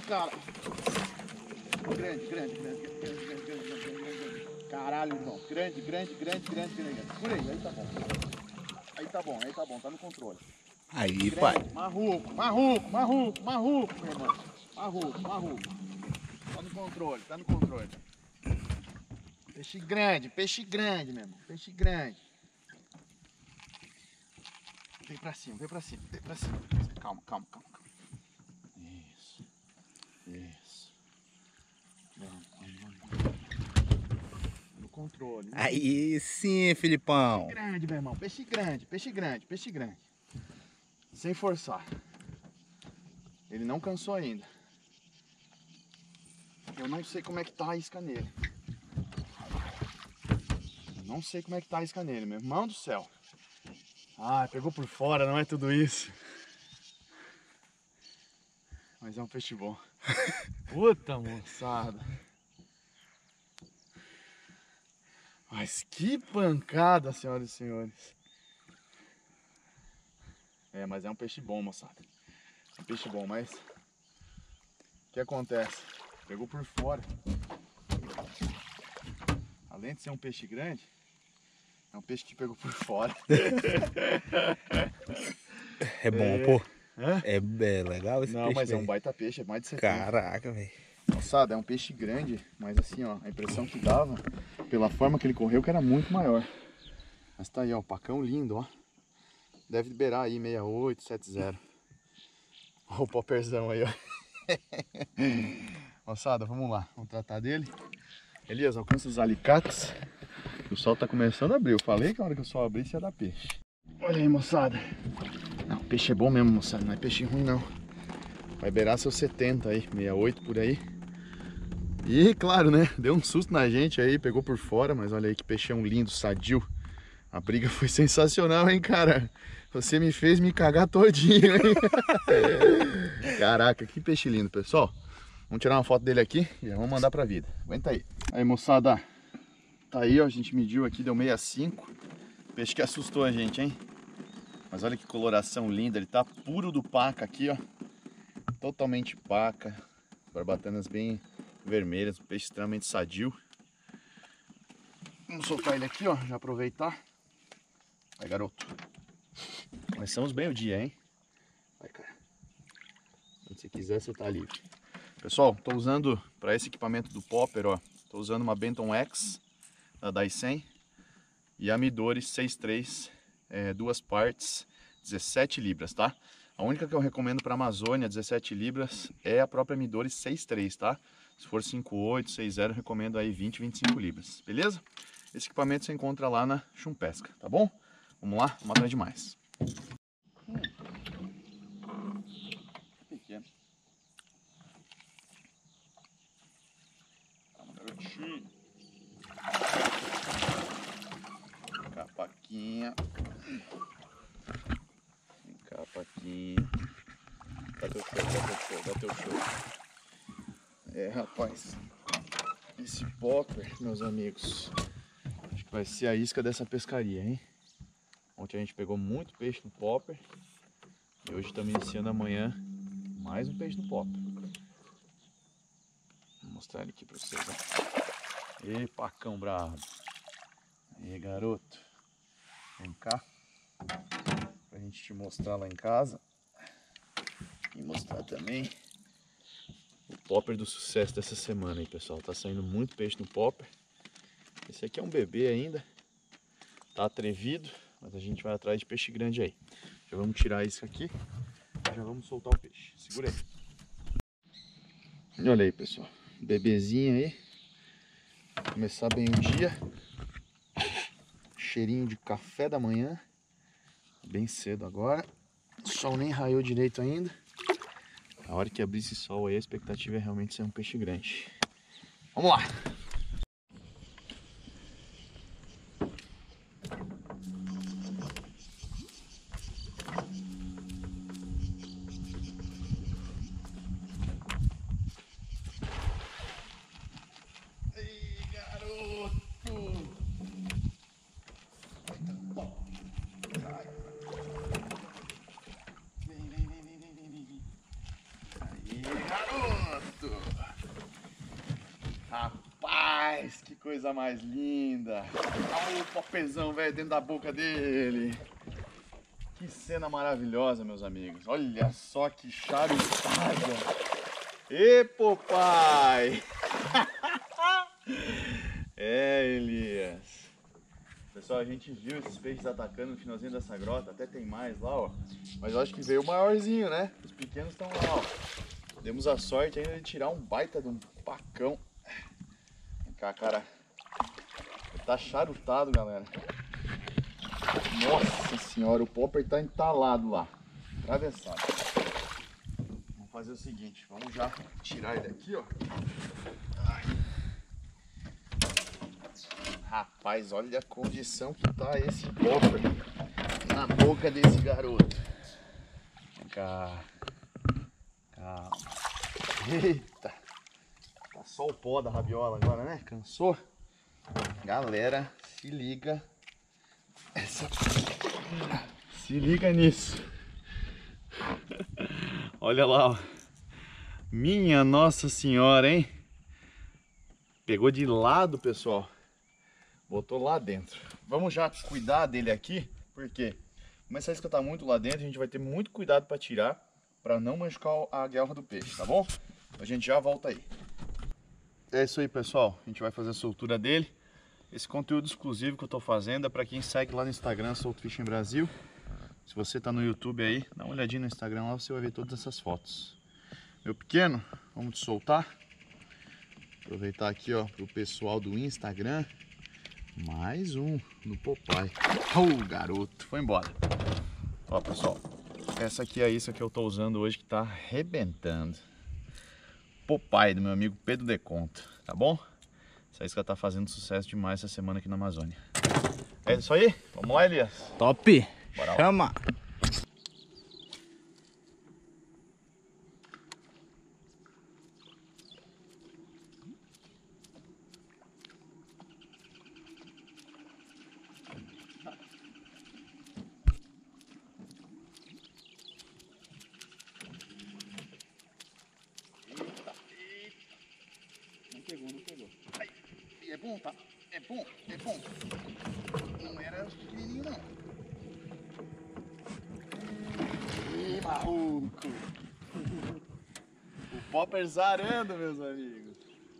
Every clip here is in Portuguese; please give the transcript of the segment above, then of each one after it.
cara. Grande. Caralho, irmão. Grande. Por aí tá bom. Aí tá bom, tá no controle. Aí, pai. Marruco, meu irmão. Marruco. Tá no controle. Peixe grande, meu irmão. Peixe grande. Vem pra cima. Calma. Isso. Vamos. No controle. Aí sim, Filipão. Peixe grande, meu irmão. Peixe grande. Sem forçar. Ele não cansou ainda. Eu não sei como é que tá a isca nele. Meu irmão do céu. Ah, pegou por fora, não é tudo isso. Mas é um peixe bom. Puta moçada. Mas que pancada, senhoras e senhores. É, mas é um peixe bom, moçada. É um peixe bom, mas... O que acontece? Pegou por fora. Além de ser um peixe grande, é um peixe que pegou por fora. É bom, pô. É legal esse não, peixe, mas véio. é um baita peixe, é mais de 70. Caraca, velho. Moçada, é um peixe grande, mas assim, ó, a impressão que dava, pela forma que ele correu, que era muito maior. Mas tá aí, ó, o pacão lindo, ó. Deve beirar aí 68, 70. Ó o popperzão aí, ó. Moçada, vamos lá, vamos tratar dele. Elias, alcança os alicates. O sol tá começando a abrir. Eu falei que a hora que o sol abrisse ia dar peixe. Olha aí, moçada. Não, peixe é bom mesmo, moçada. Não é peixe ruim, não. Vai beirar seus 70 aí, 68 por aí. E, claro, né? Deu um susto na gente aí, pegou por fora. Mas olha aí que peixão lindo, sadio. A briga foi sensacional, hein, cara? Você me fez me cagar todinho, hein? Caraca, que peixe lindo, pessoal. Vamos tirar uma foto dele aqui e já vamos mandar pra vida. Aguenta aí. Aí, moçada. Tá aí, ó. A gente mediu aqui, deu 65. Peixe que assustou a gente, hein? Mas olha que coloração linda. Ele tá puro do paca aqui, ó. Totalmente paca. Barbatanas bem vermelhas. Um peixe extremamente sadio. Vamos soltar ele aqui, ó. Já aproveitar. Vai, garoto. Começamos bem o dia, hein? Vai, cara. Se você quiser, você tá livre. Pessoal, tô usando para esse equipamento do popper, ó. Tô usando uma Benton X da Daisen e a Midori 6.3, duas partes, 17 libras, tá? A única que eu recomendo para Amazônia, 17 libras, é a própria Midori 6.3, tá? Se for 5.8, 6.0, eu recomendo aí 20, 25 libras, beleza? Esse equipamento você encontra lá na Chumpesca, tá bom? Vamos lá, vamos atrás de mais. Pequeno. Calma, garotinho. Capaquinha. Vem cá, Paquinha. Dá teu show. É, rapaz. Esse popper, meus amigos, acho que vai ser a isca dessa pescaria, hein? Ontem a gente pegou muito peixe no popper. E hoje estamos iniciando amanhã mais um peixe no popper. Vou mostrar ele aqui pra vocês, ó. E pacão bravo. Aí, garoto. Vem cá. Pra gente te mostrar lá em casa. E mostrar também o popper do sucesso dessa semana aí, pessoal. Tá saindo muito peixe no popper. Esse aqui é um bebê ainda. Tá atrevido, mas a gente vai atrás de peixe grande aí. Já vamos tirar isso aqui. Já vamos soltar o peixe. Segura aí. Olha aí, pessoal. Bebezinho aí. Começar bem o dia. Cheirinho de café da manhã. Bem cedo agora. O sol nem raiou direito ainda. A hora que abrir esse sol aí, a expectativa é realmente ser um peixe grande. Vamos lá! Rapaz, que coisa mais linda. Olha o popezão, velho, dentro da boca dele. Que cena maravilhosa, meus amigos. Olha só que charutada. Ê, papai. É, Elias. Pessoal, a gente viu esses peixes atacando no finalzinho dessa grota. Até tem mais lá, ó. Mas eu acho que veio o maiorzinho, né? Os pequenos estão lá, ó. Demos a sorte ainda de tirar um baita de um pacão. Vem cá, cara. Tá charutado, galera. Nossa senhora, o popper tá entalado lá. Atravessado. Vamos fazer o seguinte, vamos já tirar ele aqui, ó. Ai. Rapaz, olha a condição que tá esse popper na boca desse garoto. Vem cá. Calma. Eita. Tá só o pó da rabiola agora, né? Cansou? Galera, se liga. Se liga nisso. Olha lá, ó. Minha Nossa Senhora, hein? Pegou de lado, pessoal. Botou lá dentro. Vamos já cuidar dele aqui, porque começar a escutar muito lá dentro, a gente vai ter muito cuidado para tirar, para não machucar a guelra do peixe, tá bom? A gente já volta aí. É isso aí, pessoal. A gente vai fazer a soltura dele. Esse conteúdo exclusivo que eu tô fazendo é para quem segue lá no Instagram, Solto Fishing Brasil. Se você tá no YouTube aí, dá uma olhadinha no Instagram lá, você vai ver todas essas fotos. Meu pequeno, vamos te soltar. Aproveitar aqui, ó, pro pessoal do Instagram. Mais um no Popeye. Oh, garoto, foi embora. Ó, pessoal, essa aqui é a isca que eu tô usando hoje que tá arrebentando. Popeye do meu amigo Pedro Deconto, tá bom? Essa isca tá fazendo sucesso demais essa semana aqui na Amazônia. É isso aí? Vamos lá, Elias? Top! Bora lá. Chama! Não pegou. Ai, é bom, tá? É bom. Não era pequenininho, não. Ih, maluco. O popper zarando, meus amigos.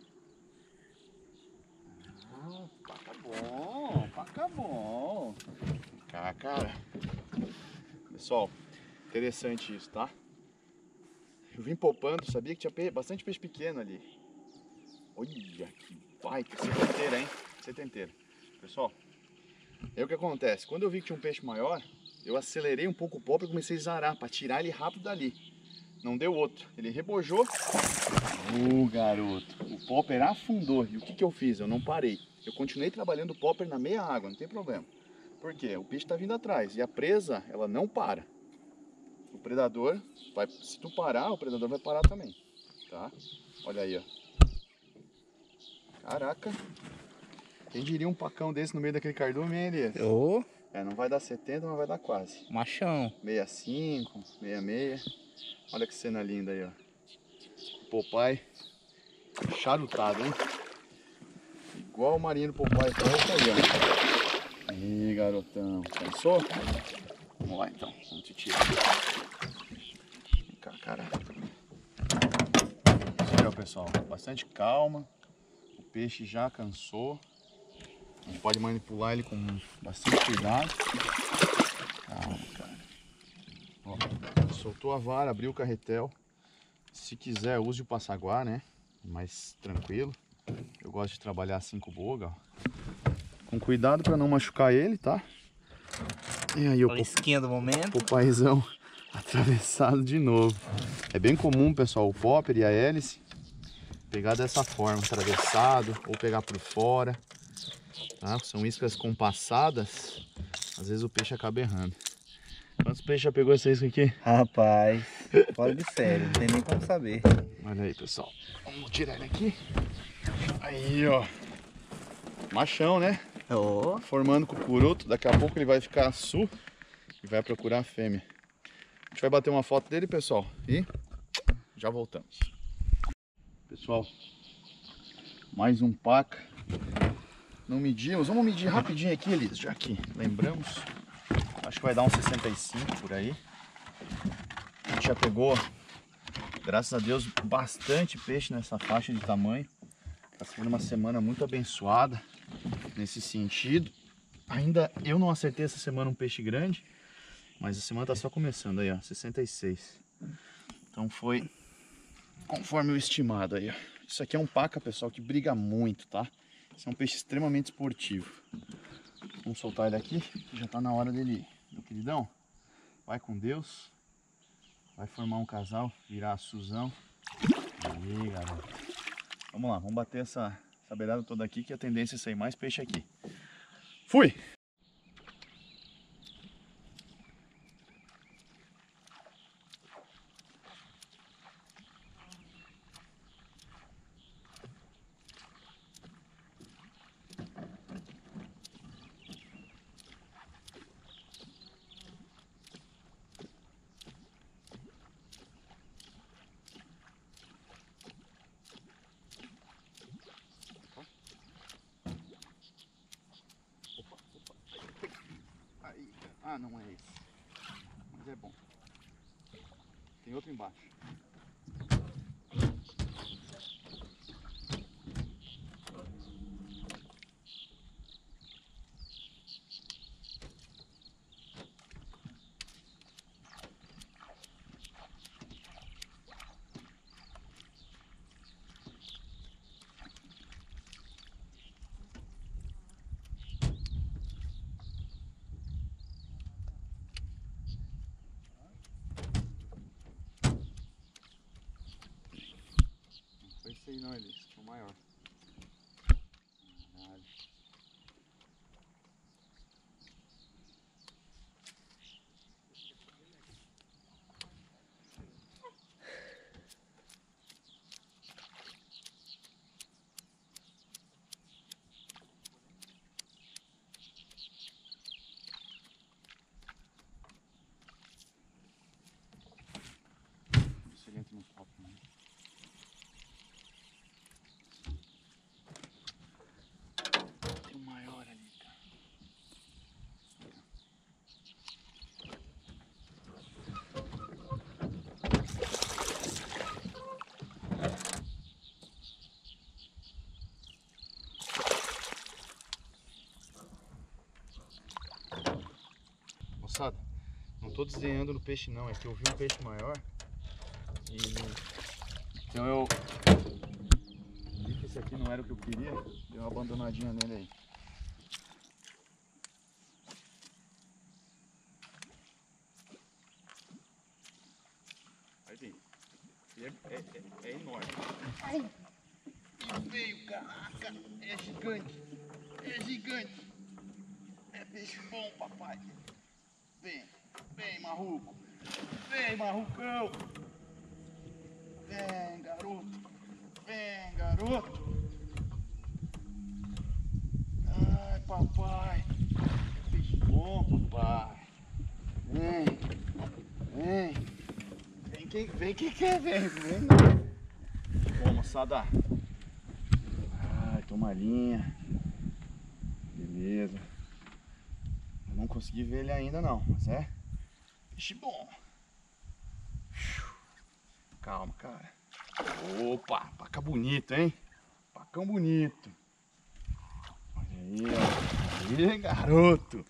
Ah, paca bom. Cá, cara. Pessoal, interessante isso, tá? Eu vim popando, sabia que tinha bastante peixe pequeno ali. Olha que baita, setenteira, hein? Setenteira. Pessoal, aí o que acontece? Quando eu vi que tinha um peixe maior, eu acelerei um pouco o popper e comecei a zarar para tirar ele rápido dali. Não deu outro. Ele rebojou. Garoto. O popper afundou. E o que eu fiz? Eu não parei. Eu continuei trabalhando o popper na meia água, não tem problema. Por quê? O peixe está vindo atrás. E a presa, ela não para. O predador, se tu parar, o predador vai parar também. Tá? Olha aí, ó. Caraca. Quem diria um pacão desse no meio daquele cardume, hein, Elias? Ô, É, não vai dar 70, mas vai dar quase. machão. 65, 66. Olha que cena linda aí, ó. Popeye charutado, hein? Igual o marinho do Popeye. Tá aí, ó. Ih, garotão. Cansou? Vamos lá, então. Vamos te tirar. Vem cá, cara. Isso aí, ó, pessoal. Bastante calma. O peixe já cansou. A gente pode manipular ele com bastante cuidado. Calma, cara. Ó, soltou a vara, abriu o carretel. Se quiser, use o passaguá, né? Mais tranquilo. Eu gosto de trabalhar assim com o boga, ó. Com cuidado para não machucar ele, tá? E aí A isquinha do momento. o paizão atravessado de novo. É bem comum, pessoal, o popper e a hélice pegar dessa forma, atravessado ou pegar por fora. Tá? São iscas compassadas, às vezes o peixe acaba errando. Quantos peixes já pegou essa isca aqui? Rapaz, fora de sério, não tem nem como saber. Olha aí, pessoal. Vamos tirar ele aqui. Aí, ó. Machão, né? Ô, Formando cucuruto. Daqui a pouco ele vai ficar sul e vai procurar a fêmea. A gente vai bater uma foto dele, pessoal, e já voltamos. Pessoal, mais um paca Não medimos. Vamos medir rapidinho aqui, Elis, já que lembramos. Acho que vai dar uns 65 por aí. A gente já pegou, graças a Deus, bastante peixe nessa faixa de tamanho. Está sendo uma semana muito abençoada nesse sentido. Ainda eu não acertei essa semana um peixe grande, mas a semana está só começando aí, ó, 66. Então foi conforme o estimado aí, ó. Isso aqui é um paca, pessoal, que briga muito, tá? Esse é um peixe extremamente esportivo. Vamos soltar ele aqui, que já está na hora dele ir. Meu queridão, vai com Deus. Vai formar um casal, virar a Suzão. Aí, garoto. Vamos lá, vamos bater essa beirada toda aqui, que a tendência é sair mais peixe aqui. Fui! Ah, não é esse. Mas é bom. Tem outro embaixo. Não foi esse aí não, Elis. Foi o maior. Caralho. Se ele entra nos copos, né? Tem um maior ali, cara. Moçada, não tô desdenhando no peixe não, é que eu vi um peixe maior e então eu vi que esse aqui não era o que eu queria, dei uma abandonadinha nele aí. Aí vem, é enorme. Ai, que feio, caraca, é gigante, é gigante. É peixe bom, papai. Vem, vem, marruco. Vem, marrucão. Vem, garoto. Vem, garoto. Ai, papai. Peixe bom, papai. Vem, vem. Vem quem quer, vem. Bom, moçada. Ai, toma linha. Beleza. Eu não consegui ver ele ainda não, mas é peixe bom. Calma, cara. Opa, paca bonito, hein? Pacão bonito. Olha aí, ó. Aí, garoto.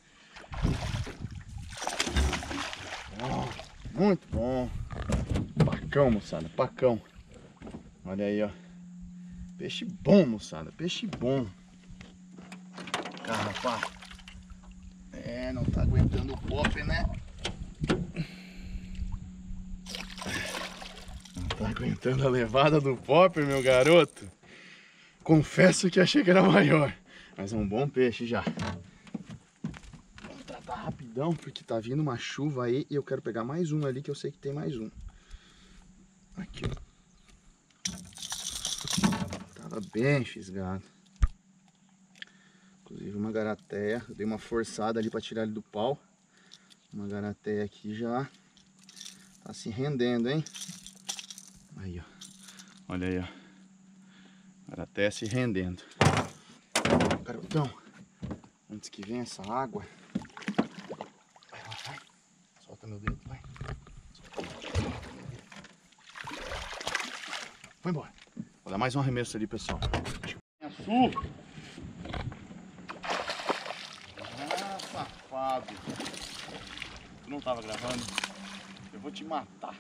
Bom, muito bom. Pacão, moçada, pacão. Olha aí, ó. Peixe bom, moçada, peixe bom. Carrapá. É, não tá aguentando o pop, né? Não tá aguentando a levada do pop, meu garoto. Confesso que achei que era maior, mas é um bom peixe já. Vamos tratar rapidão, porque tá vindo uma chuva aí e eu quero pegar mais um ali, que eu sei que tem mais um. Aqui, ó. Tava bem fisgado. Inclusive uma garateia, eu dei uma forçada ali para tirar ele do pau. Uma garateia aqui já tá se rendendo, hein? Aí, ó. Olha aí, ó. Garateia se rendendo. garotão. Antes que venha essa água. Vai lá, vai. Solta meu dedo, vai. Vai embora. Vou dar mais um arremesso ali, pessoal. Sul. Ah, safado. Tu não tava gravando? Eu vou te matar.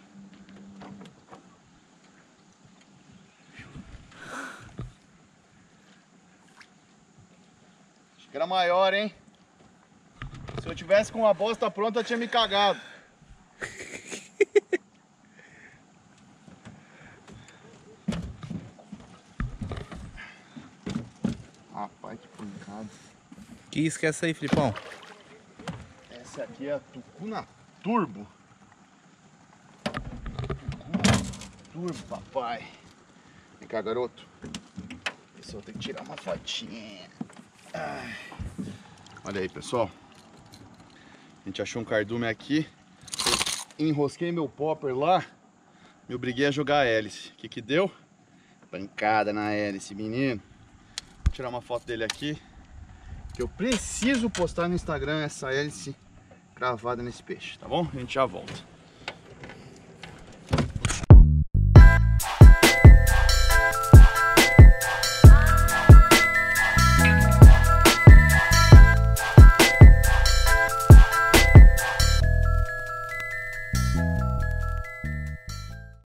Acho que era maior, hein? Se eu tivesse com a bosta pronta, eu tinha me cagado. Rapaz, que pancada. Que isso que é essa aí, Filipão? Essa aqui é a Tucuna Turbo. Tucuna Turbo, papai. Vem cá, garoto. Esse eu vou ter que tirar uma fotinha. Ai. Olha aí, pessoal. A gente achou um cardume aqui. Eu enrosquei meu popper lá. Me obriguei a jogar a hélice. O que que deu? Pancada na hélice, menino. Vou tirar uma foto dele aqui. Que eu preciso postar no Instagram essa hélice cravada nesse peixe, tá bom? A gente já volta.